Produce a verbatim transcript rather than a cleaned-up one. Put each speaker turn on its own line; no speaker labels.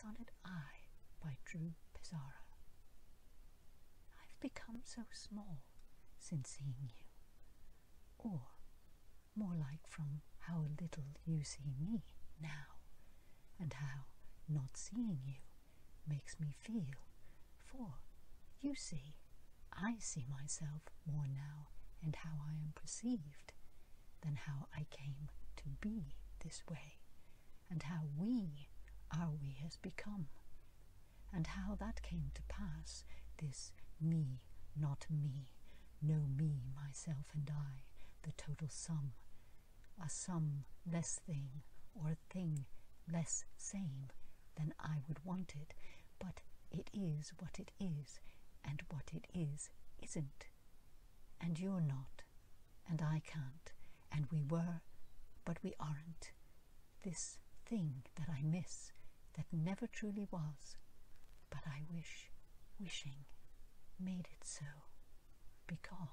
Sonnet I by Pisarra. I've become so small since seeing you, or more like from how little you see me now, and how not seeing you makes me feel, for, you see, I see myself more now and how I am perceived than how I came to be this way, and how we, our we has become, and how that came to pass, this me, not me, no me, myself and I, the total sum, a sum less thing, or a thing less same than I would want it, but it is what it is, and what it is isn't, and you're not, and I can't, and we were, but we aren't, this thing that I miss, that never truly was, but I wish, wishing, made it so, because